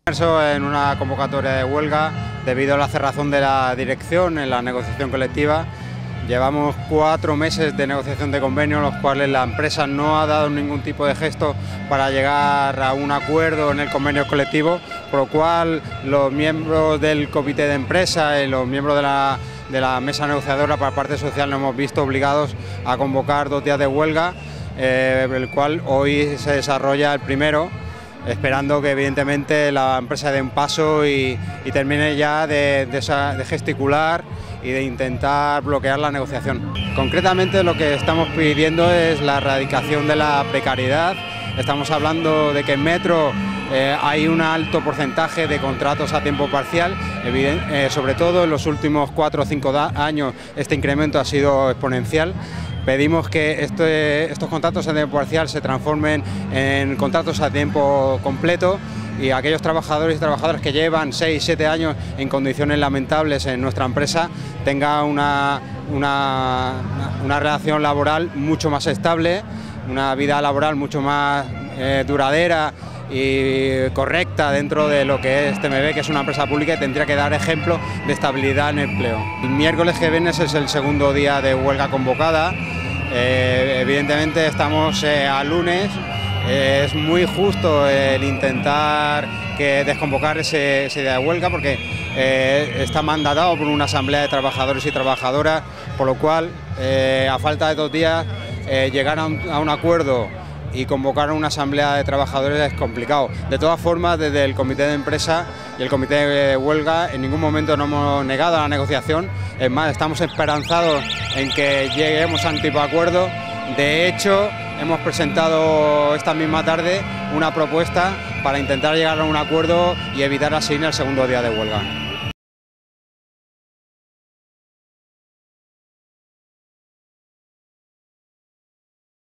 En una convocatoria de huelga debido a la cerrazón de la dirección en la negociación colectiva. Llevamos 4 meses de negociación de convenio en los cuales la empresa no ha dado ningún tipo de gesto para llegar a un acuerdo en el convenio colectivo, por lo cual los miembros del comité de empresa y los miembros de la mesa negociadora para parte social nos hemos visto obligados a convocar 2 días de huelga, el cual hoy se desarrolla el primero, esperando que evidentemente la empresa dé un paso y termine ya de gesticular y de intentar bloquear la negociación. Concretamente lo que estamos pidiendo es la erradicación de la precariedad. Estamos hablando de que en Metro hay un alto porcentaje de contratos a tiempo parcial, sobre todo en los últimos 4 o 5 años este incremento ha sido exponencial. Pedimos que estos contratos a tiempo parcial se transformen en contratos a tiempo completo y aquellos trabajadores y trabajadoras que llevan 6 o 7 años en condiciones lamentables en nuestra empresa tengan una relación laboral mucho más estable, una vida laboral mucho más duradera y correcta dentro de lo que es TMB, que es una empresa pública y tendría que dar ejemplo de estabilidad en el empleo. El miércoles que viene es el segundo día de huelga convocada. Evidentemente estamos a lunes. Es muy justo el intentar desconvocar ese día de huelga porque está mandatado por una asamblea de trabajadores y trabajadoras, por lo cual a falta de 2 días llegar a un acuerdo y convocar una asamblea de trabajadores es complicado. De todas formas, desde el comité de empresa y el comité de huelga en ningún momento nos hemos negado a la negociación. Es más, estamos esperanzados en que lleguemos a un tipo de acuerdo. De hecho, hemos presentado esta misma tarde una propuesta para intentar llegar a un acuerdo y evitar así el segundo día de huelga.